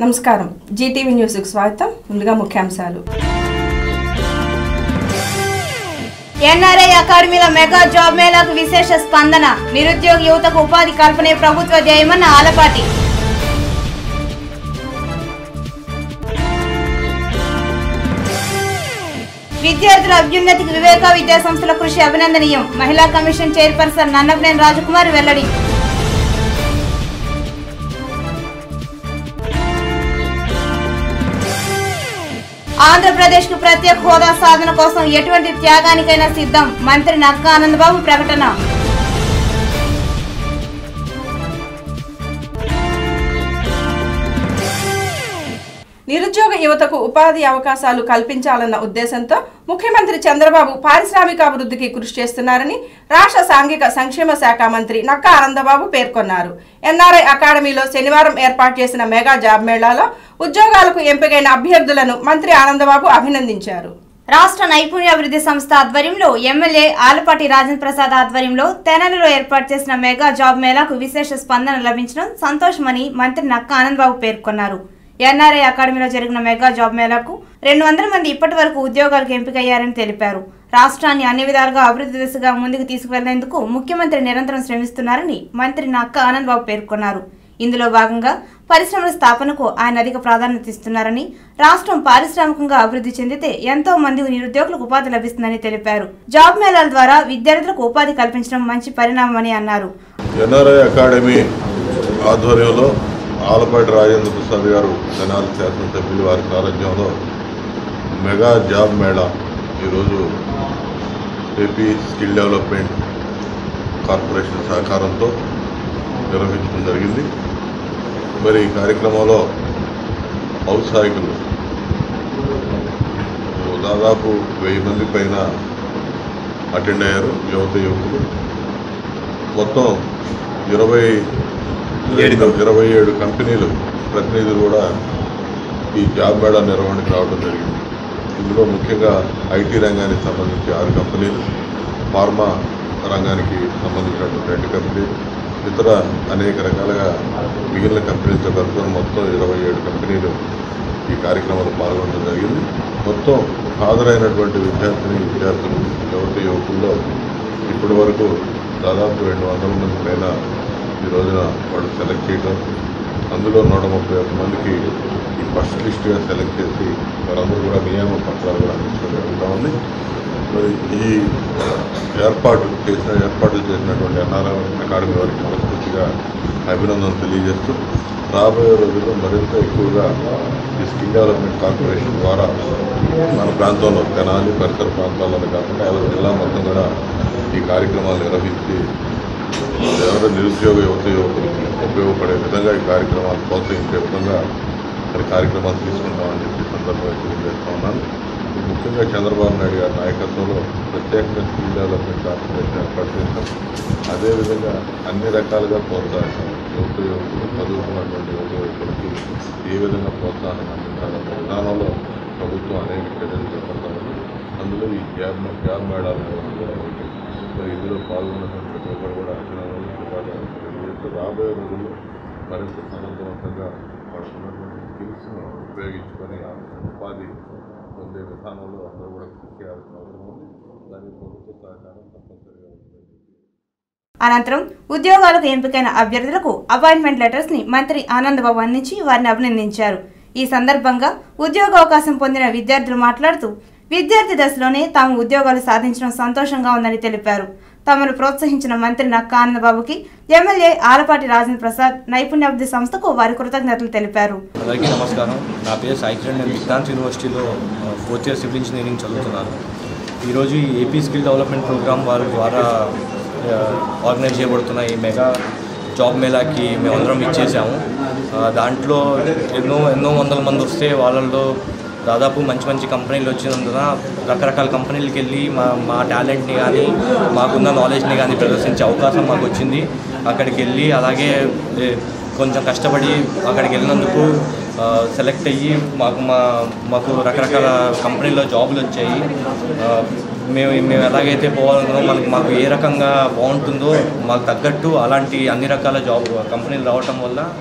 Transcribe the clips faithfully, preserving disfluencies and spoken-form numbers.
నమస్కారం Zee TV news కు స్వాగతం ముందుగా ముఖ్యాంశాలు ఎన్ఆర్ఐ అకాడమీలో మెగా జాబ్ మేళాకు విశేష స్పందన నిరుద్యోగ యువతకు ఉపాధి కల్పనే ప్రభుత్వ ధ్యేయమన్న ఆలపాటి విద్యార్థుల అభ్యున్నతికి వివేక విద్యా సంస్థల కృషి అభినందనీయం మహిళా కమిషన్ చైర్పర్సన్ నన్నపనేని రాజకుమార్ వెల్లడి ఆంధ్రప్రదేశ్ కు ప్రత్యేక హోదా సాధన కోసం ఎటువంటి త్యాగానికైనా సిద్ధం మంత్రి నక్కా ఆనందబాబు ప్రకటన నిరుద్యోగ యువతకు ఉపాధి అవకాశాలు కల్పించాలన్న ఉద్దేశంతో ముఖ్యమంత్రి చంద్రబాబు పారిశ్రామికాభివృద్ధికి కృషి చేస్తున్నారని రాష్ట్ర సాంఘిక సంక్షేమ శాఖ మంత్రి నక్కా ఆనందబాబు పేర్కొన్నారు. ఎన్ఆర్ఐ అకాడమీలో శనివారం ఏర్పాటు చేసిన మెగా జాబ్ మేళాలో ఉద్యోగాలకు ఎంపికైన అభ్యర్థులను మంత్రి ఆనందబాబు అభినందించారు. రాష్ట్ర నైపుణ్యాభివృద్ధి సంస్థ ఆధ్వర్యంలో ఎమ్మెల్యే ఆలపాటి రాజేంద్ర ప్రసాద్ ఆధ్వర్యంలో తెనాలిలో ఏర్పాటు చేసిన మెగా జాబ్ మేళాకు విశేష స్పందన లభించడం సంతోషమని మంత్రి నక్కా ఆనందబాబు పేర్కొన్నారు. ఎన్ఆర్ఐ అకాడమీలో జరిగిన మెగా జాబ్ మేళాకు రెండు వందల మంది ఇప్పటి వరకు ఉద్యోగాలకు ఎంపికయ్యారని తెలిపారు. రాష్ట్రాన్ని అన్ని విధాలుగా అభివృద్ధి దిశగా ముందుకు తీసుకువెళ్లేందుకు ముఖ్యమంత్రి నిరంతరం శ్రమిస్తున్నారని మంత్రి నక్కా ఆనందబాబు పేర్కొన్నారు. ఇందులో భాగంగా పరిశ్రమల స్థాపనకు ఆయన అధిక ప్రాధాన్యత ఇస్తున్నారని, రాష్ట్రం పారిశ్రామికంగా అభివృద్ధి చెందితే ఎంతో మంది నిరుద్యోగులకు ఉపాధి లభిస్తుందని తెలిపారు. జాబ్ మేళాల ద్వారా విద్యార్థులకు ఉపాధి కల్పించడం మంచి పరిణామమని అన్నారు. ఎన్ఆర్ఐ అకాడమీ ఆధ్వర్యంలో ఆలపాటి రాజేంద్ర ప్రసాద్ గారు తెనాలి శాసనసభ్యులు వారి సారథ్యంలో మెగా జాబ్ మేళా ఈరోజు ఏపీ స్కిల్ డెవలప్మెంట్ కార్పొరేషన్ సహకారంతో నిర్వహించడం జరిగింది. మరి ఈ కార్యక్రమంలో ఔత్సాహికులు దాదాపు వెయ్యి మంది పైన అటెండ్ అయ్యారు. యువత యువకులు మొత్తం ఇరవై ఇరవై ఏడు కంపెనీలు ప్రతినిధులు కూడా ఈ జాబ్ మేళా నిర్వహణకు రావడం జరిగింది. ఇందులో ముఖ్యంగా ఐటీ రంగానికి సంబంధించి ఆరు కంపెనీలు, ఫార్మా రంగానికి సంబంధించినటువంటి రెండు కంపెనీలు, ఇతర అనేక రకాలుగా మిగిలిన కంపెనీలతో కలుపుకొని మొత్తం ఇరవై ఏడు కంపెనీలు ఈ కార్యక్రమంలో పాల్గొనడం జరిగింది. మొత్తం హాజరైనటువంటి విద్యార్థిని విద్యార్థులు యువత యువకుల్లో ఇప్పటి వరకు దాదాపు రెండు వందల మంది పైన ఈ రోజున వాళ్ళు సెలెక్ట్ చేయడం, అందులో నూట ముప్పై ఒక్క మందికి ఈ ఫస్ట్ లిస్ట్గా సెలెక్ట్ చేసి వారందరూ కూడా నియామక పత్రాలు కూడా అందించడం జరుగుతూ ఉంది. మరి ఈ ఏర్పాటు చేసిన ఏర్పాట్లు చేసినటువంటి ఎన్ఆర్ఐ అకాడమీ వారికి మనస్ఫూర్తిగా అభినందనలు తెలియజేస్తూ రాబోయే రోజుల్లో మరింత ఎక్కువగా ఈ స్కిల్ డెవలప్మెంట్ కార్పొరేషన్ ద్వారా మన ప్రాంతంలో తెనాలి పరిసర ప్రాంతాల్లోనే కాకుండా యాభై జిల్లా మొత్తం కూడా ఈ కార్యక్రమాలు నిర్వహించి ఎవరు నిరుద్యోగ యువత యువకులకి ఉపయోగపడే విధంగా ఈ కార్యక్రమాలు ప్రోత్సహించే విధంగా మరి కార్యక్రమాలు తీసుకుంటామని చెప్పి సందర్భంగా తెలియజేస్తా ఉన్నాను. ముఖ్యంగా చంద్రబాబు నాయుడు గారి నాయకత్వంలో ప్రత్యేకంగా స్కిల్ డెవలప్మెంట్ కార్పొరేషన్ ఏర్పాటు చేస్తాం. అదేవిధంగా అన్ని రకాలుగా ప్రోత్సాహిస్తాం. యువత యువకులు చదువుకున్నటువంటి యువత యువకులకి ఏ విధంగా ప్రోత్సాహం అందించాలనే విధానంలో ప్రభుత్వం అనేక చర్యలు చేపడతామని, అందులో ఈ జాబ్ జాబ్ మేళాలు కూడా ఒకటి. మరి ఇందులో పాల్గొన్నటువంటి ప్రతి ఒక్కరు కూడా అభినందనలు శుభాకాంక్షలు తెలియజేస్తూ రాబోయే రోజుల్లో మరింత సమర్థవంతంగా పడుతున్నటువంటి స్కిల్స్ను ఉపయోగించుకొని ఉపాధి పొందే విధానంలో అందరూ కూడా కృషి చేయాల్సిన అవసరం ఉంది. దానికి ప్రభుత్వ సహకారం తప్పనిసరిగా ఉంటుంది. అనంతరం ఉద్యోగాలకు ఎంపికైన అభ్యర్థులకు అపాయింట్మెంట్ లెటర్స్ ని మంత్రి ఆనందబాబు అందించి వారిని అభినందించారు. ఈ సందర్భంగా ఉద్యోగావకాశం పొందిన విద్యార్థులు మాట్లాడుతూ విద్యార్థి దశలోనే తాము ఉద్యోగాలు సాధించడం సంతోషంగా ఉందని తెలిపారు. తమను ప్రోత్సహించిన మంత్రి నక్కా ఆనందబాబుకి ఎమ్మెల్యే ఆలపాటి రాజేంద్ర ప్రసాద్ నైపుణ్యాభివృద్ధి సంస్థకు వారి కృతజ్ఞతలు తెలిపారు. అందరికీ నమస్కారం. నా పేరు సాయి కిరణ్. నేను విజ్ఞాన్ యూనివర్సిటీలో ఫోర్త్ ఇయర్ సివిల్ ఇంజనీరింగ్ చదువుతున్నాను. ఈరోజు ఈ ఏపీ స్కిల్ డెవలప్మెంట్ ప్రోగ్రామ్ వారి ద్వారా ఆర్గనైజ్ చేయబడుతున్న ఈ మెగా జాబ్ మేళాకి మేమందరం ఇచ్చేసాము. దాంట్లో ఎన్నో ఎన్నో వందల మంది వస్తే వాళ్ళల్లో దాదాపు మంచి మంచి కంపెనీలు వచ్చినందున రకరకాల కంపెనీలకు వెళ్ళి మా మా టాలెంట్ని కానీ మాకున్న నాలెడ్జ్ని కానీ ప్రదర్శించే అవకాశం మాకు వచ్చింది. అక్కడికి వెళ్ళి అలాగే కొంచెం కష్టపడి అక్కడికి వెళ్ళినందుకు సెలెక్ట్ అయ్యి మాకు మా మాకు రకరకాల కంపెనీల్లో జాబులు వచ్చాయి. మేము మేము ఎలాగైతే పోవాలనుకున్నామో మనకి మాకు ఏ రకంగా బాగుంటుందో మాకు తగ్గట్టు అలాంటి అన్ని రకాల జాబ్ కంపెనీలు రావటం వల్ల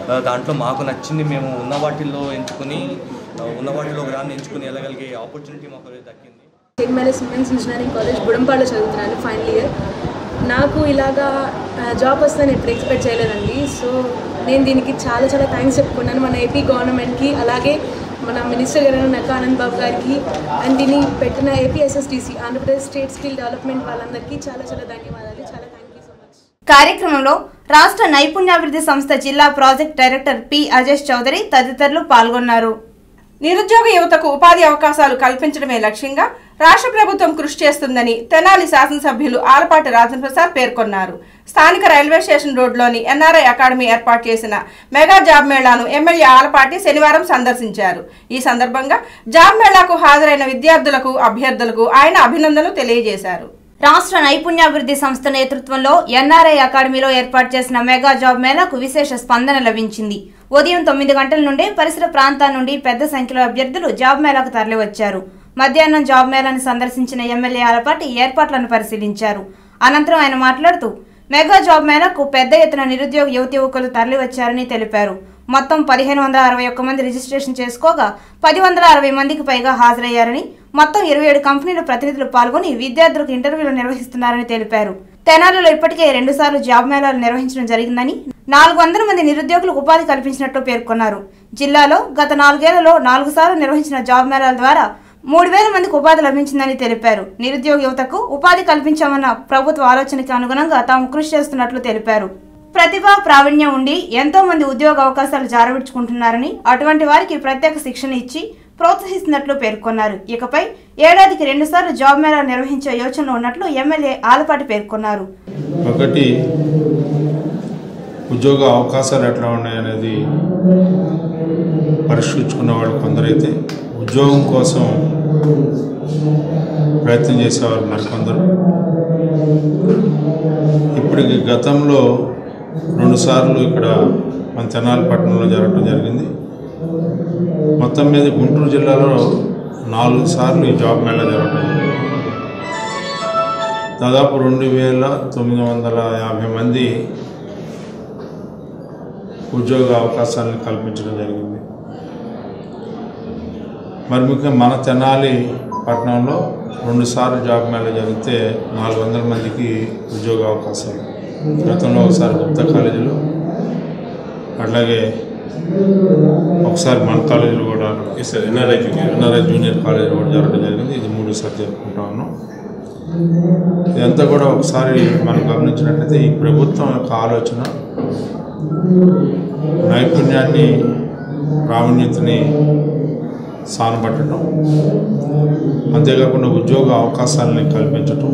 దాంట్లో మాకు నచ్చింది మేము ఉన్న వాటిల్లో ఎంచుకుని ఉన్న వాటిలో ఒక దాన్ని ఎంచుకుని వెళ్ళగలిగే ఆపర్చునిటీ మాకు దక్కింది. ఎమ్మెల్యే సిమెన్స్ ఇంజనీరింగ్ కాలేజ్ బుడంపాడులో చదువుతున్నాను, ఫైనల్ ఇయర్. నాకు ఇలాగా జాబ్ వస్తుందని ఎప్పుడు ఎక్స్పెక్ట్ చేయలేదండి. సో నేను దీనికి చాలా చాలా థ్యాంక్స్ చెప్పుకున్నాను మన ఏపీ గవర్నమెంట్కి, అలాగే మన మినిస్టర్ గారు నక్కా ఆనంద్ బాబు గారికి, అండ్ దీన్ని పెట్టిన AP SSDC Andhra Pradesh state skill development వాళ్ళందరికీ చాలా చాలా ధన్యవాదాలు. చాలా థ్యాంక్ యూ సో మచ్. కార్యక్రమంలో రాష్ట్ర నైపుణ్యాభివృద్ధి సంస్థ జిల్లా project director P Ajesh Chowdary తదితరులు పాల్గొన్నారు. నిరుద్యోగ యువతకు ఉపాధి అవకాశాలు కల్పించడమే లక్ష్యంగా రాష్ట్ర ప్రభుత్వం కృషి చేస్తుందని తెనాలి శాసనసభ్యులు ఆలపాటి రాజేంద్ర ప్రసాద్ పేర్కొన్నారు. స్థానిక రైల్వే స్టేషన్ రోడ్లోని ఎన్ఆర్ఐ అకాడమీ ఏర్పాటు చేసిన మెగా జాబ్ మేళాను ఎమ్మెల్యే ఆలపాటి శనివారం సందర్శించారు. ఈ సందర్భంగా జాబ్ మేళాకు హాజరైన విద్యార్థులకు, అభ్యర్థులకు ఆయన అభినందనలు తెలియజేశారు. రాష్ట్ర నైపుణ్యాభివృద్ధి సంస్థ నేతృత్వంలో ఎన్ఆర్ఐ అకాడమీలో ఏర్పాటు చేసిన మెగా జాబ్ మేళాకు విశేష స్పందన లభించింది. ఉదయం తొమ్మిది గంటల నుండి పరిసర ప్రాంతాల నుండి పెద్ద సంఖ్యలో అభ్యర్థులు జాబ్ మేళాకు తరలివచ్చారు. మధ్యాహ్నం జాబ్ మేళాను సందర్శించిన ఎమ్మెల్యే ఆలపాటి ఏర్పాట్లను పరిశీలించారు. అనంతరం ఆయన మాట్లాడుతూ మెగా జాబ్ మేళాకు పెద్ద ఎత్తున నిరుద్యోగ యువతి యువకులు తరలివచ్చారని తెలిపారు. మొత్తం పదిహేను వందల అరవై ఒక్క మంది రిజిస్ట్రేషన్ చేసుకోగా పది వందల అరవై మందికి పైగా హాజరయ్యారని, మొత్తం ఇరవై ఏడు కంపెనీల ప్రతినిధులు పాల్గొని విద్యార్థులకు ఇంటర్వ్యూలు నిర్వహిస్తున్నారని తెలిపారు. తెనాలిలో ఇప్పటికే రెండు సార్లు జాబ్ మేళాలు నిర్వహించడం జరిగిందని, నాలుగు వందల మంది నిరుద్యోగులకు ఉపాధి కల్పించినట్లు పేర్కొన్నారు. జిల్లాలో గత నాలుగేళ్లలో నాలుగు సార్లు నిర్వహించిన జాబ్ మేళాల ద్వారా మూడు వేల మందికి ఉపాధి లభించిందని తెలిపారు. నిరుద్యోగ యువతకు ఉపాధి కల్పించామన్న ప్రభుత్వ ఆలోచనకి అనుగుణంగా తాము కృషి చేస్తున్నట్లు తెలిపారు. ప్రతిభ, ప్రావీణ్యం ఉండి ఎంతో మంది ఉద్యోగ అవకాశాలు జారవిడ్చుకుంటున్నారని, అటువంటి వారికి ప్రత్యేక శిక్షణ ఇచ్చి ప్రోత్సహిస్తున్నట్లు పేర్కొన్నారు. ఇకపై ఏడాదికి రెండు సార్లు జాబ్ మేళా నిర్వహించే యోచనలో ఉన్నట్లు ఎమ్మెల్యే ఆలపాటి పేర్కొన్నారు. ఒకటి ఉద్యోగ అవకాశాలు ఎట్లా ఉన్నాయనేది పరిశీలించుకున్న వాళ్ళు కొందరైతే, ఉద్యోగం కోసం ప్రయత్నం చేసేవారు మరికొందరు. ఇప్పటికి గతంలో రెండుసార్లు ఇక్కడ మన తెనాలి పట్టణంలో జరగడం జరిగింది. మొత్తం మీద గుంటూరు జిల్లాలో నాలుగు సార్లు ఈ జాబ్ మేళా జరగడం జరిగింది. దాదాపు రెండు వేల తొమ్మిది వందల యాభై మంది ఉద్యోగ అవకాశాలను కల్పించడం జరిగింది. మరి ముఖ్యంగా మన తెనాలి పట్టణంలో రెండుసార్లు జాబ్ మేళా జరిగితే నాలుగు వందల మందికి ఉద్యోగ అవకాశాలు. గతంలో ఒకసారి గుప్తా కాలేజీలో, అట్లాగే ఒకసారి మన కాలేజీలో కూడా ఎన్ఆర్ఐ జూనియర్ ఎన్ఆర్ఐ జూనియర్ కాలేజీలో కూడా జరగడం జరిగింది. ఇది మూడోసారి జరుపుకుంటా ఉన్నాం. ఇదంతా కూడా ఒకసారి మనం గమనించినట్లయితే ఈ ప్రభుత్వం యొక్క ఆలోచన నైపుణ్యాన్ని, ప్రావీణ్యతని సానబట్టడం, అంతేకాకుండా ఉద్యోగ అవకాశాలని కల్పించటం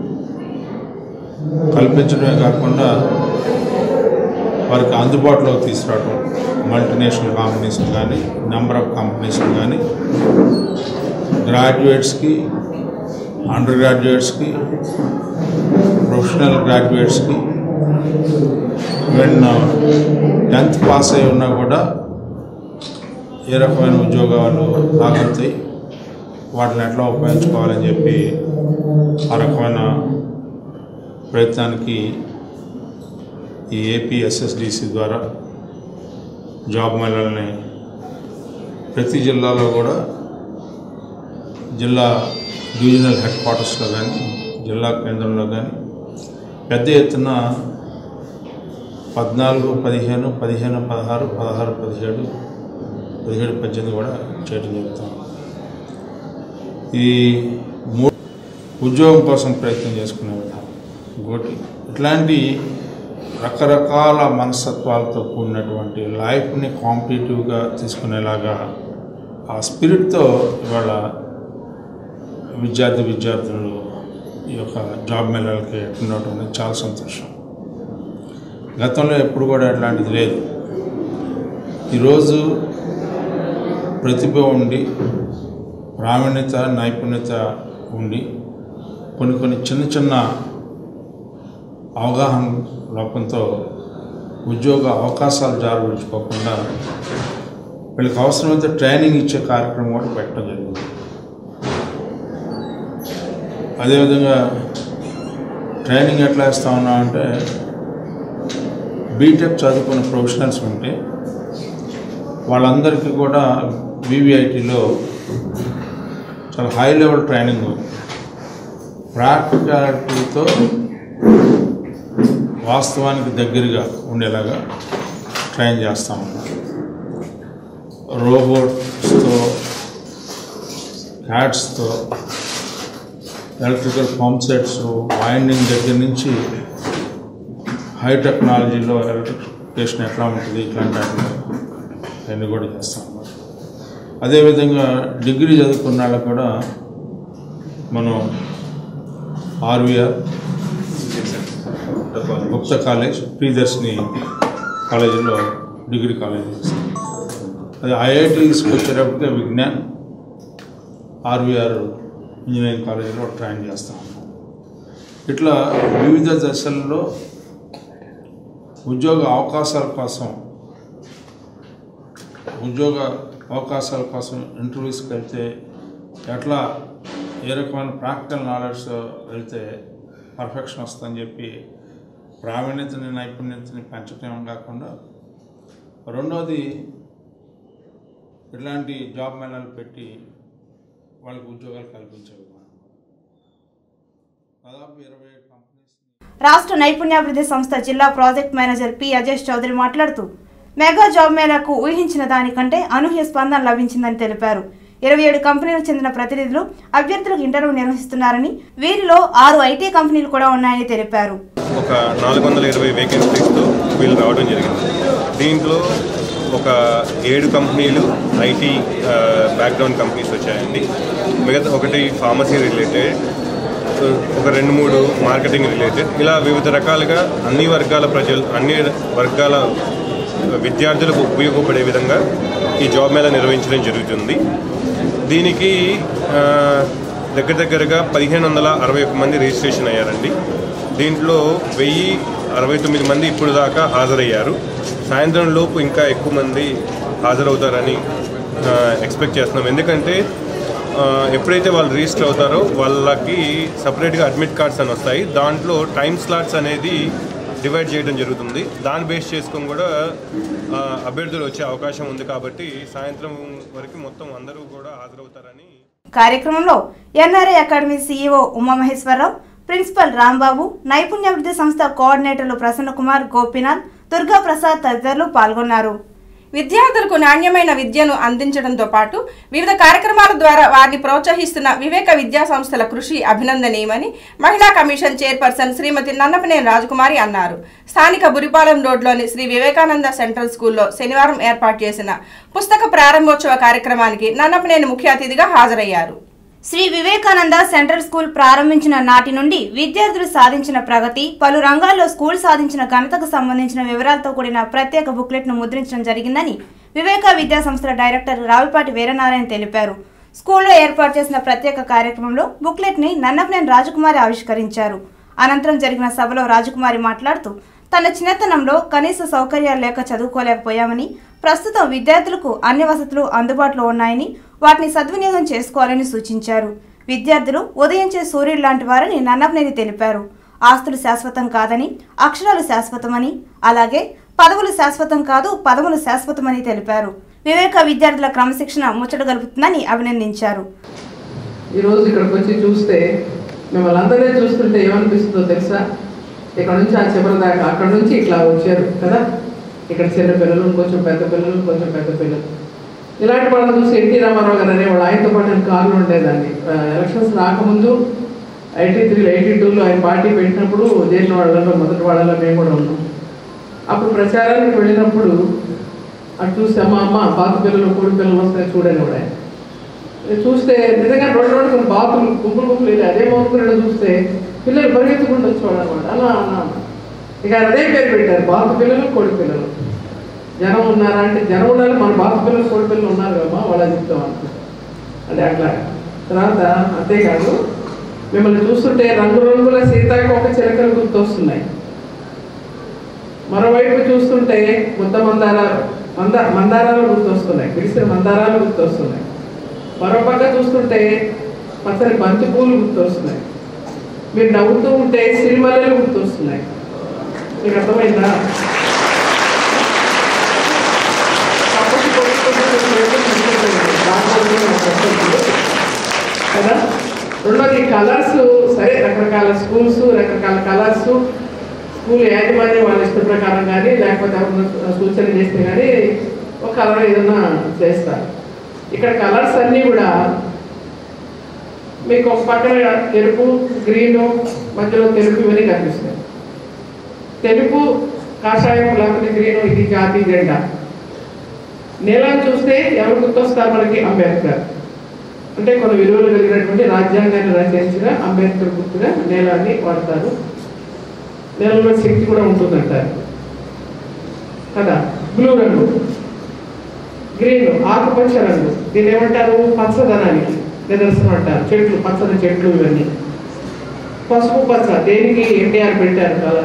కల్పించడమే కాకుండా వారికి అందుబాటులోకి తీసుకురావడం. మల్టీనేషనల్ కంపెనీస్ కానీ, నెంబర్ ఆఫ్ కంపెనీస్ కానీ, గ్రాడ్యుయేట్స్కి, అండర్ గ్రాడ్యుయేట్స్కి, ప్రొఫెషనల్ గ్రాడ్యుయేట్స్కి, ఈవెన్ టెన్త్ పాస్ అయి ఉన్నా కూడా ఏ రకమైన ఉద్యోగాలు రాగలుగుతాయి, వాటిని ఎట్లా ఉపయోగించుకోవాలని చెప్పి ఆ రకమైన ప్రయత్నానికి ఈ ఏపీ ఎస్ఎస్డిసి ద్వారా జాబ్ మేళాలని ప్రతి జిల్లాలో కూడా, జిల్లా డివిజనల్ హెడ్ క్వార్టర్స్లో కానీ, జిల్లా కేంద్రంలో కానీ పెద్ద ఎత్తున పద్నాలుగు పదిహేను పదిహేను పదహారు పదహారు పదిహేడు పదిహేడు పద్దెనిమిది కూడా చేయడం జరుగుతాం. ఈ మూడు ఉద్యోగం కోసం ప్రయత్నం చేసుకునే విధానం ఇంకోటి. ఇట్లాంటి రకరకాల మనస్తత్వాలతో కూడినటువంటి లైఫ్ని కాంపిటేటివ్గా తీసుకునేలాగా ఆ స్పిరిట్తో ఇవాళ విద్యార్థి విద్యార్థులు ఈ యొక్క జాబ్ మేళాలకి ఉండటం అనేది చాలా సంతోషం. గతంలో ఎప్పుడు కూడా అట్లాంటిది లేదు. ఈరోజు ప్రతిభ ఉండి, ప్రావీణ్యత, నైపుణ్యత ఉండి, కొన్ని కొన్ని చిన్న చిన్న అవగాహన లోపంతో ఉద్యోగ అవకాశాలు జారవిడుచుకోకుండా వీళ్ళకి అవసరమైతే ట్రైనింగ్ ఇచ్చే కార్యక్రమం కూడా పెట్టడం జరిగింది. అదేవిధంగా ట్రైనింగ్ ఎట్లా ఇస్తా ఉన్నామంటే, బీటెక్ చదువుకున్న ప్రొఫెషనల్స్ ఉంటే వాళ్ళందరికీ కూడా వివిఐటీలో చాలా హై లెవెల్ ట్రైనింగ్ ప్రాక్టికాలిటీతో వాస్తవానికి దగ్గరగా ఉండేలాగా ట్రైన్ చేస్తాం. రోబోట్స్తో, క్యాట్స్తో, ఎలక్ట్రికల్ పంప్ సెట్స్, వైండింగ్ దగ్గర నుంచి హై టెక్నాలజీలో ఎలక్ట్రిఫికేషన్ ఎట్లా ఉంటుంది ఇట్లాంటి అన్నీ కూడా చేస్తాం. అదేవిధంగా డిగ్రీ చదువుకున్న వాళ్ళకు కూడా మనం ఆర్వీఆర్ గుప్త కాలేజ్, ప్రియదర్శిని కాలేజీలో డిగ్రీ కాలేజ్ చేస్తాం. అది ఐఐటీస్కి వచ్చేటప్పటికే విజ్ఞాన్, ఆర్వీఆర్ ఇంజనీరింగ్ కాలేజీలో ట్రైన్ చేస్తాం. ఇట్లా వివిధ దశల్లో ఉద్యోగ అవకాశాల కోసం ఉద్యోగ అవకాశాల కోసం ఇంటర్వ్యూస్కి వెళ్తే ఎట్లా ఏ రకమైన ప్రాక్టికల్ నాలెడ్జ్ వెళ్తే పర్ఫెక్షన్ వస్తుందని చెప్పి ప్రావీణ్యతని, నైపుణ్యతని పెంచడం కాకుండా, రెండోది ఇట్లాంటి జాబ్ మేళాలు పెట్టి వాళ్ళకి ఉద్యోగాలు కల్పించే విధానం. దాదాపు ఇరవై కంపెనీస్. రాష్ట్ర నైపుణ్యాభివృద్ధి సంస్థ జిల్లా project manager P Ajesh Chowdary మాట్లాడుతూ మెగా జాబ్ మేళాకు ఊహించిన దానికంటే అనూహ్య స్పందన లభించిందని తెలిపారు. ఇరవై ఏడు కంపెనీలకు చెందిన ప్రతినిధులు అభ్యర్థులకు ఇంటర్వ్యూ నిర్వహిస్తున్నారని, వీరిలో ఆరు ఐటీ కంపెనీలు కూడా ఉన్నాయని తెలిపారు. ఒక నాలుగు వందల ఇరవై వేకెన్సీస్తో వీళ్ళు రావడం జరిగింది. దీంట్లో ఒక ఏడు కంపెనీలు ఐటీ బ్యాక్గ్రౌండ్ కంపెనీస్ వచ్చాయండి. మిగతా ఒకటి ఫార్మసీ రిలేటెడ్, ఒక రెండు మూడు మార్కెటింగ్ రిలేటెడ్, ఇలా వివిధ రకాలుగా అన్ని వర్గాల ప్రజలు, అన్ని వర్గాల విద్యార్థులకు ఉపయోగపడే విధంగా ఈ జాబ్ మేళా నిర్వహించడం జరుగుతుంది. దీనికి దగ్గర దగ్గరగా పదిహేను వందల అరవై ఒక్క మంది రిజిస్ట్రేషన్ అయ్యారండి. దీంట్లో వెయ్యి అరవై తొమ్మిది మంది ఇప్పుడు దాకా హాజరయ్యారు. సాయంత్రం లోపు ఇంకా ఎక్కువ మంది హాజరవుతారని ఎక్స్పెక్ట్ చేస్తున్నాం. ఎందుకంటే ఎప్పుడైతే వాళ్ళు రిజిస్టర్ అవుతారో వాళ్ళకి సపరేట్గా అడ్మిట్ కార్డ్స్ అని వస్తాయి. దాంట్లో టైం స్లాట్స్ అనేది డివైడ్ చేయడం జరుగుతుంది. దాన్ని బేస్ చేసుకొని కూడా అభ్యర్థులు వచ్చే అవకాశం ఉంది. కాబట్టి సాయంత్రం వరకు మొత్తం అందరూ కూడా హాజరవుతారని. కార్యక్రమంలో NRI academy CEO Umamaheswararao, principal Rambabu, నైపుణ్యాభివృద్ధి సంస్థ కోఆర్డినేటర్లు ప్రసన్న కుమార్, గోపీనాథ్, దుర్గా ప్రసాద్ తదితరులు పాల్గొన్నారు. విద్యార్థులకు నాణ్యమైన విద్యను అందించడంతో పాటు వివిధ కార్యక్రమాల ద్వారా వారిని ప్రోత్సహిస్తున్న వివేక విద్యా సంస్థల కృషి అభినందనీయమని మహిళా కమిషన్ చైర్పర్సన్ శ్రీమతి నన్నపనేని రాజకుమారి అన్నారు. స్థానిక బురిపాలెం రోడ్లోని శ్రీ వివేకానంద సెంట్రల్ స్కూల్లో శనివారం ఏర్పాటు చేసిన పుస్తక ప్రారంభోత్సవ కార్యక్రమానికి నన్నపనేని ముఖ్య అతిథిగా హాజరయ్యారు. శ్రీ వివేకానంద సెంట్రల్ స్కూల్ ప్రారంభించిన నాటి నుండి విద్యార్థులు సాధించిన ప్రగతి, పలు రంగాల్లో స్కూల్ సాధించిన ఘనతకు సంబంధించిన వివరాలతో కూడిన ప్రత్యేక బుక్లెట్ ను ముద్రించడం జరిగిందని వివేక విద్యా సంస్థల డైరెక్టర్ రావిపాటి వీరనారాయణ తెలిపారు. స్కూల్లో ఏర్పాటు చేసిన ప్రత్యేక కార్యక్రమంలో బుక్లెట్ ని నన్నపనేని రాజకుమారి ఆవిష్కరించారు. అనంతరం జరిగిన సభలో రాజకుమారి మాట్లాడుతూ తన చిన్నతనంలో కనీస సౌకర్యాలు లేక చదువుకోలేకపోయామని, ప్రస్తుతం విద్యార్థులకు అన్ని వసతులు అందుబాటులో ఉన్నాయని, వాటిని సద్వినియోగం చేసుకోవాలని సూచించారు. విద్యార్థులు ఉదయించే సూర్యుడు లాంటి వారని నన్నపనేని తెలిపారు. ఆస్తులు శాశ్వతం కాదని, అక్షరాలు శాశ్వతమని, అలాగే పదవులు శాశ్వతం కాదు, పదవులు శాశ్వతమని తెలిపారు. వివేక విద్యార్థుల క్రమశిక్షణ ముచ్చట గలుపుతుందని అభినందించారు. ఈరోజు ఇక్కడికి వచ్చి చూస్తే మిమ్మల్ని అందరినీ చూస్తుంటే ఏమనిపిస్తుందో తెలుసా? ఇక్కడ నుంచి ఆ చివరి దాకా, అక్కడ నుంచి ఇట్లా వచ్చారు కదా, ఇక్కడ చిన్న పిల్లలు, కొంచెం పెద్ద పిల్లలు, కొంచెం పెద్ద పిల్లలు, ఇలాంటి వాళ్ళని చూసి ఎన్టీ రామారావు గారు అనేవాళ్ళు. ఆయనతో పాటు నేను కార్లు ఉండేదాన్ని. ఎలక్షన్స్ రాకముందు ఎయిటీ త్రీలో ఎయిటీ టూలో ఆయన పార్టీ పెట్టినప్పుడు దేని వాళ్ళలో మొదటి వాళ్ళలో మేము కూడా ఉన్నాం. అప్పుడు ప్రచారానికి వెళ్ళినప్పుడు అటు చూస్తే అమ్మ అమ్మ పాత పిల్లలు, కోడి పిల్లలు వస్తాయి చూడని కూడా ఆయన చూస్తే నిజంగా రెండు రెండు కొన్ని బాతులు గుంపులు గుంపులు వెళ్ళి అదే మోసుకుని చూస్తే పిల్లలు పరిగెత్తుకుంటూ వచ్చేవాడు అనమాట. అలా అన్నా ఇక అదే పేరు పెట్టారు, బాతు పిల్లలు, కోడి పిల్లలు. జనం ఉన్నారా అంటే జనం ఉండాలి, మన బాతు పిల్లలు, కోడి పిల్లలు ఉన్నారు కదమ్మా, వాళ్ళ చెప్తాం అనుకుంటాం. అంటే అట్లా తర్వాత అంతేకాదు మిమ్మల్ని చూస్తుంటే రంగురంగుల సీతాకోక చిలకలు గుర్తొస్తున్నాయి. మరోవైపు చూస్తుంటే ముద్ద మందారాలు మంద మందారాలు గుర్తొస్తున్నాయి, విరిసిన మందారాలు గుర్తొస్తున్నాయి. మరో పక్క చూస్తుంటే పచ్చని బంతి పూలు గుర్తొస్తున్నాయి. మీరు నవ్వుతూ ఉంటే సిరిమల్లెలు గుర్తొస్తున్నాయి. మీకు అర్థమైందా? రెండోది కలర్స్, సరే రకరకాల స్కూల్స్, రకరకాల కలర్స్, స్కూల్ యాజమాన్యం వాళ్ళ ఇష్ట ప్రకారం కానీ లేకపోతే ఎవరైనా సూచన చేస్తే కానీ ఒక కలర్ ఏదైనా చేస్తారు. ఇక్కడ కలర్స్ అన్నీ కూడా మీకు ఒక పక్కన తెలుపు, గ్రీను, మధ్యలో తెలుపు ఇవన్నీ కనిపిస్తాయి. తెలుపు, కాషాయం లేకపోతే గ్రీను ఇది జాతీయ జెండా. నేలను చూస్తే ఎవరు గుర్తొస్తారు మనకి? అంబేద్కర్. అంటే కొన్ని విలువలు కలిగినటువంటి రాజ్యాంగాన్ని రచించిన అంబేద్కర్ గుర్తుగా నేలాన్ని వాడతారు. నేలలో శక్తి కూడా ఉంటుందంటారు కదా. బ్లూ రంగు, గ్రీన్ ఆకుపచ్చ రంగు, దీన్ని ఏమంటారు? పచ్చదనానికి నిదర్శనం అంటారు. చెట్లు, పచ్చని చెట్లు ఇవన్నీ. పసుపు పచ్చ దేనికి? ఎన్టీఆర్ పెట్టారు కదా.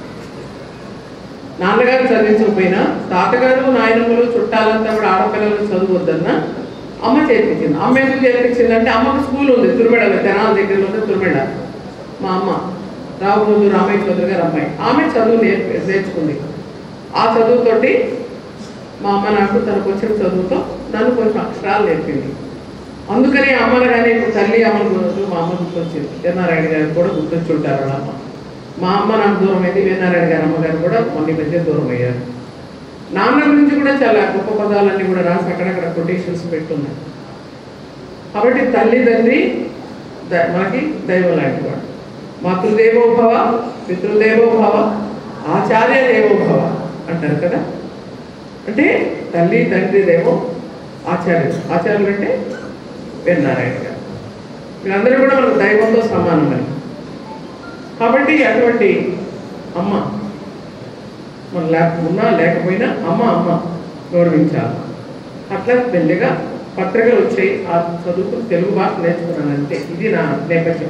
నాన్నగారు చదివించకపోయినా తాతగారు, నాయనమ్మలు, చుట్టాలంతా కూడా ఆడపిల్లలు చదువువద్దన్నా అమ్మ చేర్పించింది. అమ్మ ఎందుకు చేర్పించిందంటే అమ్మకు స్కూల్ ఉంది తుర్మెడలో, తెనాల దగ్గరలో ఉంది తుర్మెడ. మా అమ్మ రావురోజు రామయ్య చౌదరి గారు అమ్మాయి, ఆమె చదువు నేర్పి నేర్చుకుంది. ఆ చదువుతోటి మా అమ్మ నాకు తనకు వచ్చిన చదువుతో నన్ను కొంచెం అక్షరాలు నేర్పింది. అందుకని అమ్మను కానీ ఇప్పుడు తల్లి అమ్మను గురించి మా అమ్మ గుర్తొచ్చింది. వీరనారాయణ గారికి కూడా గుర్తొచ్చుంటారు వాళ్ళ అమ్మ. మా అమ్మ నాకు దూరం అయితే వీరనారాయణ గారి అమ్మగారు కూడా మొన్న మధ్య దూరం అయ్యారు. నాన్న గురించి కూడా చాలా గొప్ప పదాలన్నీ కూడా రాసి అక్కడక్కడ కొటేషన్స్ పెట్టున్నాయి. కాబట్టి తల్లిదండ్రి మనకి దైవం లాంటి వాడు. మాతృదేవోభవ, పితృదేవోభవ, ఆచార్య దేవోభవ అంటారు కదా. అంటే తల్లి తండ్రి దేవో ఆచార్యులు. ఆచార్యులు అంటే వీరనారాయణ గారు. వీళ్ళందరూ కూడా మనకు దైవంతో సమానమని. కాబట్టి అటువంటి అమ్మ మన లేక ఉన్నా లేకపోయినా అమ్మ అమ్మ గౌరవించాలి. అట్లా మెల్లిగా పత్రికలు వచ్చాయి. ఆ చదువుకు తెలుగు భాష నేర్చుకున్నానంటే ఇది నా నేపథ్యం,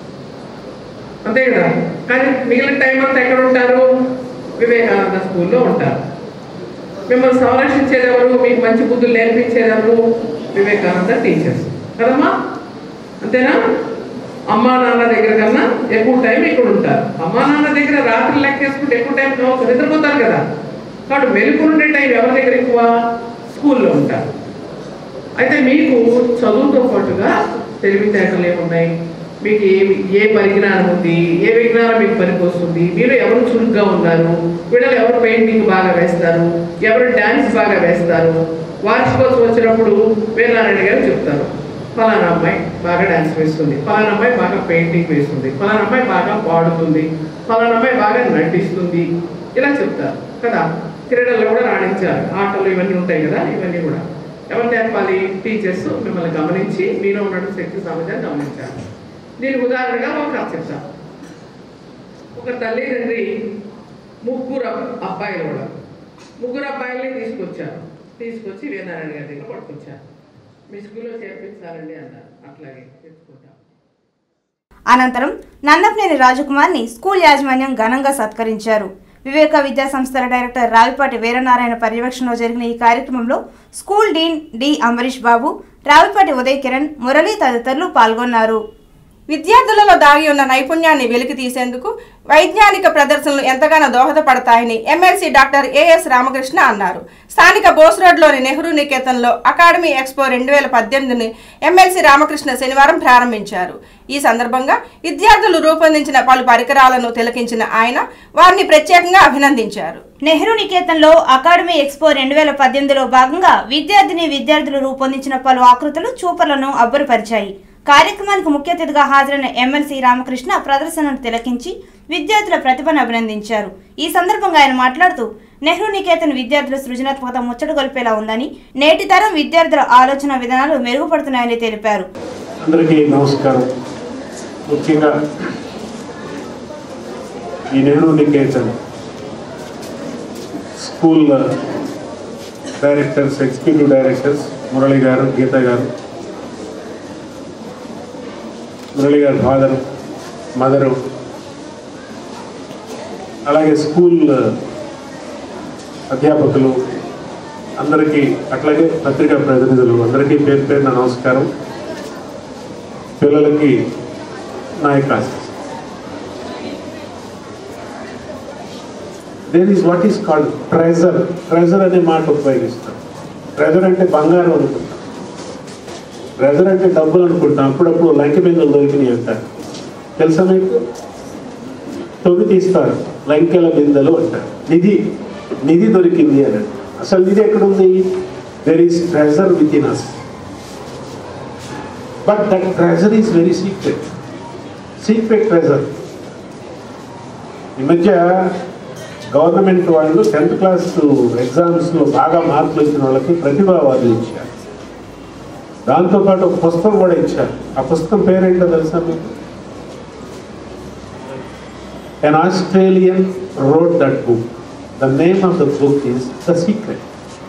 అంతే కదా. కానీ మిగిలిన టైం అంతా ఎక్కడ ఉంటారు? వివేకానంద స్కూల్లో ఉంటారు. మిమ్మల్ని సంరక్షించేదెవరు? మీకు మంచి బుద్ధులు నేర్పించేదెవరు? వివేకానంద టీచర్స్ కదమ్మా, అంతేనా? అమ్మా నాన్న దగ్గర కన్నా ఎక్కువ టైం ఇక్కడ ఉంటారు. అమ్మా నాన్న దగ్గర రాత్రి లెక్కేసుకుంటే ఎక్కువ టైం నిద్రపోతారు కదా. కాబట్టి మెలుగుండే టైం ఎవరి దగ్గర ఎక్కువ? స్కూల్లో ఉంటారు. అయితే మీకు చదువుతో పాటుగా తెలివితేటలు ఏమున్నాయి, మీకు ఏ ఏ పరిజ్ఞానం ఉంది, ఏ విజ్ఞానం మీకు పనికి వస్తుంది, మీరు ఎవరు చురుగ్గా ఉన్నారు, వీళ్ళలో ఎవరు పెయింటింగ్ బాగా వేస్తారు, ఎవరు డ్యాన్స్ బాగా వేస్తారు. వార్షికోత్సవం వచ్చినప్పుడు వీరనారాయణ గారు చెప్తారు, ఫలానా అమ్మాయి బాగా డ్యాన్స్ వేస్తుంది, ఫలానా అమ్మాయి బాగా పెయింటింగ్ వేస్తుంది, ఫలానా అమ్మాయి బాగా పాడుతుంది, ఫలానా అమ్మాయి బాగా నటిస్తుంది, ఇలా చెప్తారు కదా. క్రీడల్లో కూడా రాణించారు, ఆటలు ఇవన్నీ ఉంటాయి కదా. ఇవన్నీ కూడా ఎవరు నేర్పాలి? టీచర్స్ మిమ్మల్ని గమనించి మీలో ఉన్న శక్తి సామర్థ్యాన్ని గమనించారు. దీనికి ఉదాహరణగా ఒక కథ చెప్తాను. ఒక తల్లిదండ్రి ముగ్గురు అబ్బాయిలు కూడా ముగ్గురు అబ్బాయిల్ని తీసుకొచ్చారు. తీసుకొచ్చి వీరనారాయణ గారి దగ్గర పట్టుకొచ్చారు. మీ స్కూల్లో చేర్పించాలండి అన్నారు. అట్లాగే తెచ్చుకుంటాం. అనంతరం నన్నపనేని రాజకుమార్ని స్కూల్ యాజమాన్యం ఘనంగా సత్కరించారు. వివేక విద్యా సంస్థల డైరెక్టర్ రావిపాటి వీరనారాయణ పర్యవేక్షణలో జరిగిన ఈ కార్యక్రమంలో school dean D Ambarish Babu, Ravipati Uday Kiran, Murali తదితరులు పాల్గొన్నారు. విద్యార్థులలో దాగి ఉన్న నైపుణ్యాన్ని వెలికి తీసేందుకు వైజ్ఞానిక ప్రదర్శనలు ఎంతగానో దోహదపడతాయని ఎమ్మెల్సీ డాక్టర్ ఏఎస్ రామకృష్ణ అన్నారు. స్థానిక బోస్ రోడ్లోని నెహ్రూ నికేతన్లో అకాడమీ ఎక్స్పో రెండు వేల పద్దెనిమిదిని ఎమ్మెల్సీ రామకృష్ణ శనివారం ప్రారంభించారు. ఈ సందర్భంగా విద్యార్థులు రూపొందించిన పలు పరికరాలను తిలకించిన ఆయన వారిని ప్రత్యేకంగా అభినందించారు. నెహ్రూ నికేతన్లో అకాడమీ ఎక్స్పో రెండు వేల పద్దెనిమిదిలో భాగంగా విద్యార్థిని విద్యార్థులు రూపొందించిన పలు ఆకృతులు చూపర్లను అబ్బురపరిచాయి. కార్యక్రమానికి ముఖ్య అతిథిగా హాజరైన ఎమ్మెల్సీ రామకృష్ణ ప్రదర్శనను తిలకించి విద్యార్థుల ప్రతిభను అభినందించారు. ఈ సందర్భంగా ఆయన మాట్లాడుతూ నెహ్రూ నికేతన్ విద్యార్థుల సృజనాత్మకత ముచ్చటగొల్పేలా ఉందని, నేటి తరం విద్యార్థుల ఆలోచన విధానాలు మెరుగుపడుతున్నాయని తెలిపారు. అందరికీ నమస్కారం. ముఖ్యంగా ఈ Nehru Niketan school directors, executive directors Murali గారు, గీత గారు, మురళి గారి ఫాదరు, మదరు, అలాగే స్కూల్ అధ్యాపకులు అందరికీ, అట్లాగే పత్రికా ప్రతినిధులు అందరికీ పేరు పేరున నమస్కారం. పిల్లలకి నా యొక్క there is what is called treasure. Treasure అనే మాట ఉపయోగిస్తాం. ట్రెజర్ అంటే బంగారం అనుకుంటాం. ట్రెజర్ అంటే డబ్బులు అనుకుంటాం, అప్పుడప్పుడు లంకె బిందెలు దొరికినాయి అంటారు, తెలుసా మీకు? తొవ్వి తీస్తారు, లంకెల బిందెలు అంటారు. నిధి నిధి దొరికింది అని. అసలు నిధి ఎక్కడుంది? There is treasure with in us, but that treasure is very secret, secret treasure. ఈ మధ్య గవర్నమెంట్ వాళ్ళు టెన్త్ క్లాస్ ఎగ్జామ్స్లో బాగా మార్కులు వచ్చిన వాళ్ళకి ప్రతిభా అవార్డులు ఇచ్చారు. దాంతోపాటు ఒక పుస్తకం కూడా ఇచ్చారు. ఆ పుస్తకం పేరేంటో తెలుసా మీకు? An Australian wrote that book. The name of the book is The Secret.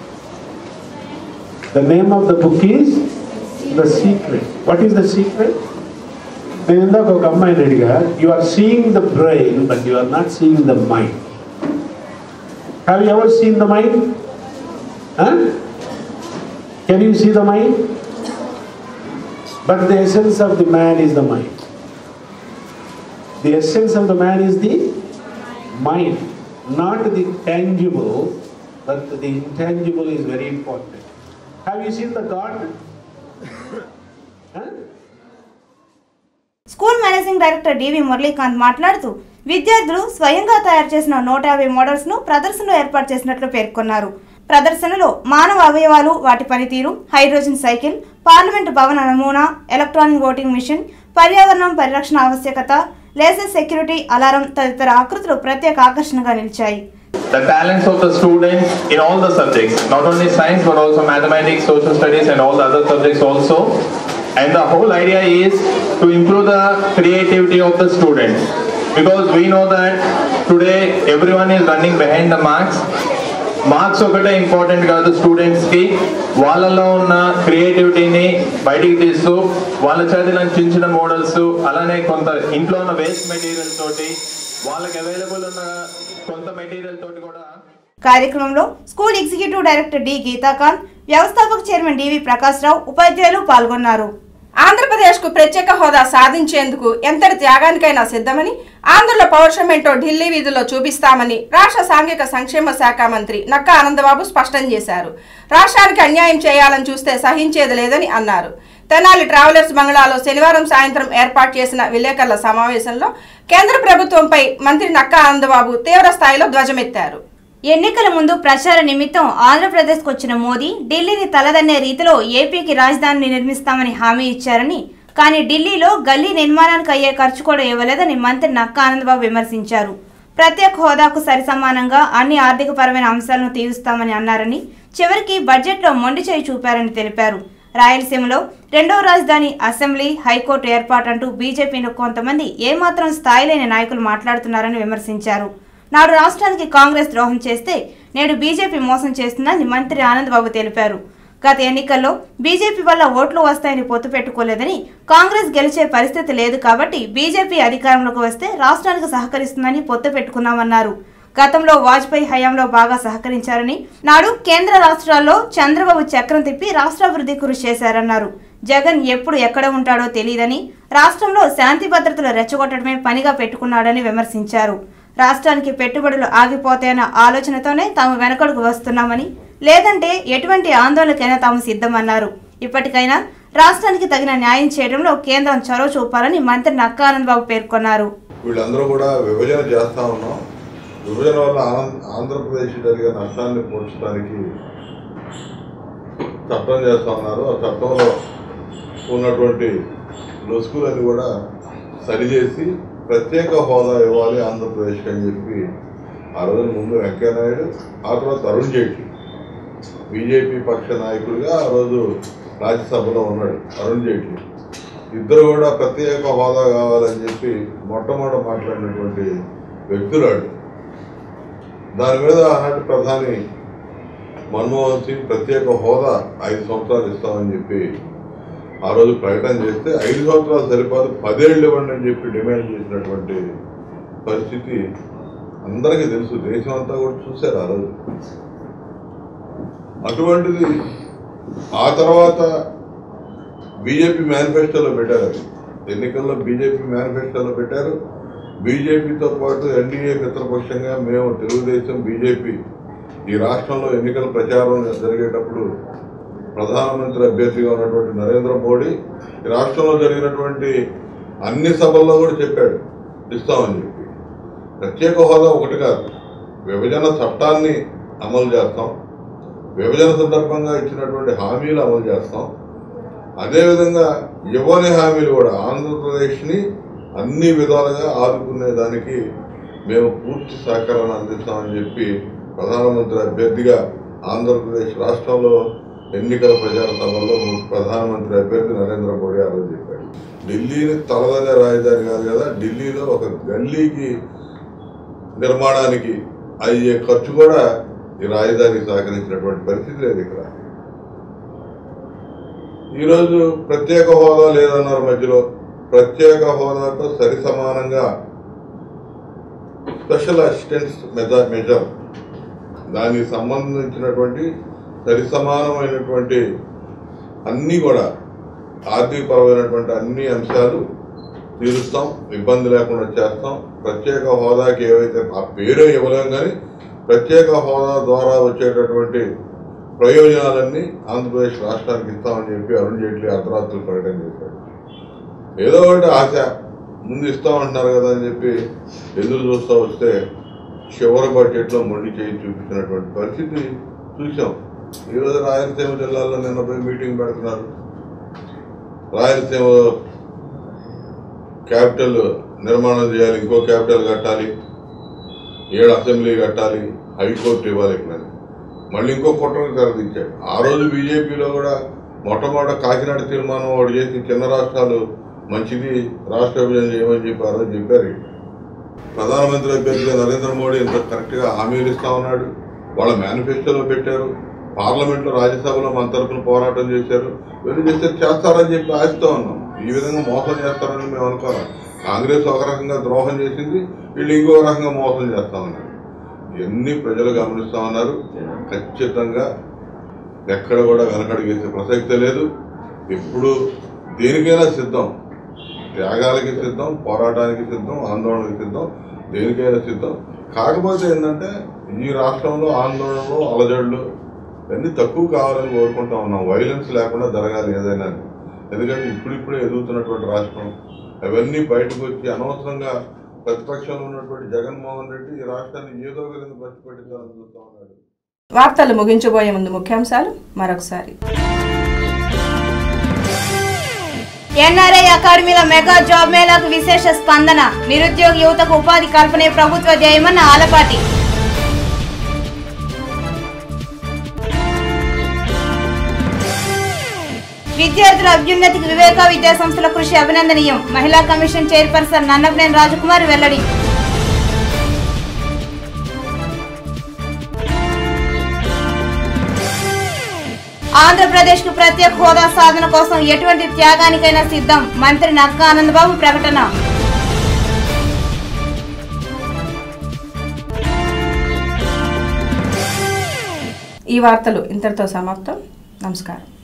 The name of the book is The Secret. What is the secret? నేను ఇందాక ఒక అమ్మాయిని అడిగా, you are seeing the brain but you are not seeing the mind. Have you ever seen the mind? Can you see the mind? But the essence of the man is the mind. The essence of the man is the mind, not the tangible, but the intangible is very important. Have you seen the garden? Huh? School managing director DV Muralikanth మాట్లాడుతూ విద్యార్థులు స్వయంగా తయారు చేసిన నూట యాభై models ను ప్రదర్శనలో ఏర్పాటు చేసినట్లు పేర్కొన్నారు. ప్రదర్శనలో మానవ అవయవాలు, వాటి పనితీరు, హైడ్రోజన్ సైకిల్, పార్లమెంటు భవన నమూనా, ఎలక్ట్రానిక్ ఓటింగ్ మిషన్, పర్యావరణం పరిరక్షణ ఆవశ్యకత, లేజర్ సెక్యూరిటీ అలారం తదితర ఆకృతులు ప్రత్యేక ఆకర్షణగా నిలిచాయి. The talents of the students in all the subjects, not only science but also mathematics, social studies and all the other subjects also. And the whole idea is to improve the creativity of the students, because we know that today everyone is running behind the marks. Marks ఒకటే important కాదు స్టూడెంట్స్కి, వాళ్ళలో ఉన్న క్రియేటివిటీని బయటికి తీస్తూ వాళ్ళ చదివిన చిన్న చిన్న మోడల్స్, అలానే కొంత ఇంట్లో ఉన్న వేస్ట్ మెటీరియల్ తోటి వాళ్ళకి అవైలబుల్ ఉన్న కొంత మెటీరియల్ తోటి కూడా. కార్యక్రమంలో school executive director D Geethakanth, వ్యవస్థాపక చైర్మన్ డివి ప్రకాష్ రావు, ఉపాధ్యాయులు పాల్గొన్నారు. ఆంధ్రప్రదేశ్కు ప్రత్యేక హోదా సాధించేందుకు ఎంతటి త్యాగానికైనా సిద్ధమని, ఆంధ్రుల పౌరుషమేంటో ఢిల్లీ వీధుల్లో చూపిస్తామని రాష్ట్ర సాంఘిక సంక్షేమ శాఖ మంత్రి నక్కా ఆనందబాబు స్పష్టం చేశారు. రాష్ట్రానికి అన్యాయం చేయాలని చూస్తే సహించేది లేదని అన్నారు. తెనాలి ట్రావెలర్స్ బంగ్లాలో శనివారం సాయంత్రం ఏర్పాటు చేసిన విలేకరుల సమావేశంలో కేంద్ర ప్రభుత్వంపై మంత్రి నక్కా ఆనందబాబు తీవ్ర స్థాయిలో ధ్వజమెత్తారు. ఎన్నికల ముందు ప్రచార నిమిత్తం ఆంధ్రప్రదేశ్కు వచ్చిన మోదీ ఢిల్లీని తలదన్నే రీతిలో ఏపీకి రాజధానిని నిర్మిస్తామని హామీ ఇచ్చారని, కానీ ఢిల్లీలో గల్లీ నిర్మాణానికి అయ్యే ఖర్చు కూడా ఇవ్వలేదని మంత్రి నక్కా ఆనందబాబు విమర్శించారు. ప్రత్యేక హోదాకు సరిసమానంగా అన్ని ఆర్థికపరమైన అంశాలను తీరుస్తామని అన్నారని, చివరికి బడ్జెట్లో మొండి చేయి చూపారని తెలిపారు. రాయలసీమలో రెండవ రాజధాని, అసెంబ్లీ, హైకోర్టు ఏర్పాటంటూ బీజేపీలో కొంతమంది ఏమాత్రం స్థాయి లేని నాయకులు మాట్లాడుతున్నారని విమర్శించారు. నాడు రాష్ట్రానికి కాంగ్రెస్ ద్రోహం చేస్తే నేడు బీజేపీ మోసం చేస్తుందని మంత్రి ఆనందబాబు తెలిపారు. గత ఎన్నికల్లో బీజేపీ వల్ల ఓట్లు వస్తాయని పొత్తు పెట్టుకోలేదని, కాంగ్రెస్ గెలిచే పరిస్థితి లేదు కాబట్టి బీజేపీ అధికారంలోకి వస్తే రాష్ట్రానికి సహకరిస్తుందని పొత్తు పెట్టుకున్నామన్నారు. గతంలో వాజ్పేయి హయాంలో బాగా సహకరించారని, నాడు కేంద్ర రాష్ట్రాల్లో చంద్రబాబు చక్రం తిప్పి రాష్ట్రాభివృద్ధి కృషి చేశారన్నారు. జగన్ ఎప్పుడు ఎక్కడ ఉంటాడో తెలియదని, రాష్ట్రంలో శాంతి భద్రతలు రెచ్చగొట్టడమే పనిగా పెట్టుకున్నాడని విమర్శించారు. రాష్ట్రానికి పెట్టుబడులు ఆగిపోతాయన్న ఆలోచనతోనే తాము వెనకడుగు వస్తున్నామని, లేదంటే ఎటువంటి ఆందోళనకైనా తాము సిద్ధమన్నారు. ఇప్పటికైనా రాష్ట్రానికి తగిన న్యాయం చేయడంలో కేంద్రం చొరవ చూపాలని మంత్రి నక్కా ఆనందబాబు పేర్కొన్నారు. వీళ్ళందరూ కూడా విభజన చేస్తా ఉన్నాం, విభజన వల్ల ఆంధ్రప్రదేశ్ జరిగే నష్టాన్ని పోల్చడానికి చట్టం చేస్తా ఉన్నారు. ఆ చట్టంలో ఉన్నటువంటి లొసుకులని కూడా సరిచేసి ప్రత్యేక హోదా ఇవ్వాలి ఆంధ్రప్రదేశ్కి అని చెప్పి ఆ రోజు ముందు వెంకయ్యనాయుడు, ఆ తర్వాత అరుణ్ జైట్లీ బీజేపీ పక్ష నాయకుడిగా ఆ రోజు రాజ్యసభలో ఉన్నాడు అరుణ్ జైట్లీ. ఇద్దరు కూడా ప్రత్యేక హోదా కావాలని చెప్పి మొట్టమొదట మాట్లాడినటువంటి వ్యక్తులాడు. దాని మీద ఆనాటి ప్రధాని మన్మోహన్ సింగ్ ప్రత్యేక హోదా ఐదు సంవత్సరాలు ఇస్తామని చెప్పి ఆ రోజు ప్రకటన చేస్తే, ఐదు సంవత్సరాలు సరిపోదు పదేళ్ళు ఇవ్వండి అని చెప్పి డిమాండ్ చేసినటువంటి పరిస్థితి అందరికీ తెలుసు, దేశం అంతా కూడా చూశారు ఆ రోజు. అటువంటిది ఆ తర్వాత బీజేపీ మేనిఫెస్టోలో పెట్టారు. అది ఎన్నికల్లో బీజేపీ మేనిఫెస్టోలో పెట్టారు. బీజేపీతో పాటు ఎన్డీఏ మిత్రపక్షంగా మేము తెలుగుదేశం, బీజేపీ ఈ రాష్ట్రంలో ఎన్నికల ప్రచారం జరిగేటప్పుడు ప్రధానమంత్రి అభ్యర్థిగా ఉన్నటువంటి నరేంద్ర మోడీ ఈ రాష్ట్రంలో జరిగినటువంటి అన్ని సభల్లో కూడా చెప్పాడు ఇస్తామని చెప్పి. ప్రత్యేక హోదా ఒకటి కాదు, విభజన చట్టాన్ని అమలు చేస్తాం, విభజన సందర్భంగా ఇచ్చినటువంటి హామీలు అమలు చేస్తాం, అదేవిధంగా ఇవ్వని హామీలు కూడా ఆంధ్రప్రదేశ్ని అన్ని విధాలుగా ఆదుకునేదానికి మేము పూర్తి సహకారాన్ని అందిస్తామని చెప్పి ప్రధానమంత్రి అభ్యర్థిగా ఆంధ్రప్రదేశ్ రాష్ట్రంలో ఎన్నికల ప్రచార సభల్లో ప్రధానమంత్రి అభ్యర్థి నరేంద్ర మోడీ ఆ రోజు చెప్పాడు. ఢిల్లీని తలదనే రాజధాని కాదు కదా, ఢిల్లీలో ఒక గల్లీకి నిర్మాణానికి అయ్యే ఖర్చు కూడా ఈ రాజధానికి సహకరించినటువంటి పరిస్థితి లేదు. ఇక్కడ ఈరోజు ప్రత్యేక హోదా లేదన్నారు, మధ్యలో ప్రత్యేక హోదాతో సరి సమానంగా స్పెషల్ అసిస్టెన్స్ మెజర్ మెజర్ దానికి సంబంధించినటువంటి సరి సమానమైనటువంటి అన్నీ కూడా ఆర్థికపరమైనటువంటి అన్ని అంశాలు తీరుస్తాం, ఇబ్బంది లేకుండా చేస్తాం. ప్రత్యేక హోదాకి ఏవైతే ఆ పేరే ఇవ్వలేం కానీ ప్రత్యేక హోదా ద్వారా వచ్చేటటువంటి ప్రయోజనాలన్నీ ఆంధ్రప్రదేశ్ రాష్ట్రానికి ఇస్తామని చెప్పి అరుణ్ జైట్లీ అర్ధరాత్రులు ప్రకటన చేశాడు. ఏదో ఒకటి ఆశ ముందు ఇస్తామంటున్నారు కదా అని చెప్పి ఎదురు చూస్తూ వస్తే చివరి బడ్జెట్లో మొండి చేయి చూపించినటువంటి పరిస్థితి చూసాం. ఈరోజు రాయలసీమ జిల్లాలో నిన్న పోయి మీటింగ్ పెడుతున్నారు. రాయలసీమ క్యాపిటల్ నిర్మాణం చేయాలి, ఇంకో క్యాపిటల్ కట్టాలి, ఏడు అసెంబ్లీ కట్టాలి, హైకోర్టు ఇవ్వాలి. ఇక్కడ మళ్ళీ ఇంకో కుట్రకు తెరదించాడు. ఆ రోజు బీజేపీలో కూడా మొట్టమొదట కాకినాడ తీర్మానం ఒకటి చేసి చిన్న రాష్ట్రాలు మంచిది, రాష్ట్ర విభజన చేయమని చెప్పి ఆ రోజు చెప్పారు. ప్రధానమంత్రి అభ్యర్థిగా నరేంద్ర మోడీ ఇంత కరెక్ట్గా హామీలు ఇస్తా ఉన్నాడు. వాళ్ళ మేనిఫెస్టోలో పెట్టారు, పార్లమెంట్లో రాజ్యసభలో మన తరఫున పోరాటం చేశారు. వీళ్ళు చేస్తే చేస్తారని చెప్పి ఆశతో ఉన్నాం. ఈ విధంగా మోసం చేస్తారని మేము అనుకోవాలి. కాంగ్రెస్ ఒక రకంగా ద్రోహం చేసింది, వీళ్ళు ఇంకో రకంగా మోసం చేస్తా ఉన్నారు. ఇవన్నీ ప్రజలు గమనిస్తా ఉన్నారు. ఖచ్చితంగా ఎక్కడ కూడా వెనకడుగేసే ప్రసక్తే లేదు. ఎప్పుడు దేనికైనా సిద్ధం, త్యాగాలకి సిద్ధం, పోరాటానికి సిద్ధం, ఆందోళనకి సిద్ధం, దేనికైనా సిద్ధం. కాకపోతే ఏంటంటే ఈ రాష్ట్రంలో ఆందోళనలు, అలజడులు ఇవన్నీ తక్కువ కావాలని కోరుకుంటా ఉన్నాం. వైలెన్స్ లేకుండా జరగాలి ఏదైనా. ఎందుకంటే ఇప్పుడిప్పుడే ఎదుగుతున్నటువంటి రాష్ట్రం, అవన్నీ బయటకు వచ్చి అనవసరంగా ప్రతిపక్షంలో ఉన్నటువంటి జగన్మోహన్ రెడ్డి ఈ రాష్ట్రాన్ని ఏదో విధంగా బతిపెట్టాలని చూస్తా ఉన్నాడు. వార్తలు ముగించబోయే ముందు ముఖ్యాంశాలు మరొకసారి. ఎన్ఆర్ఐ అకాడమీల మెగా జాబ్ మేళాకు విశేష స్పందన. నిరుద్యోగ యువతకు ఉపాధి కల్పనే ప్రభుత్వ ధ్యేయమన్న ఆలపాటి. విద్యార్థుల అభ్యున్నతికి వివేక విద్యా సంస్థల కృషి అభినందనీయం. మహిళా కమిషన్ చైర్పర్సన్ నన్నపనేని రాజకుమార్ వెల్లడి. ఆంధ్రప్రదేశ్ కు ప్రత్యేక హోదా సాధన కోసం ఎటువంటి త్యాగానికైనా సిద్ధం. మంత్రి నక్కా ఆనందబాబు ప్రకటన. ఈ వార్తలు ఇంతటితో సమాప్తం. నమస్కారం.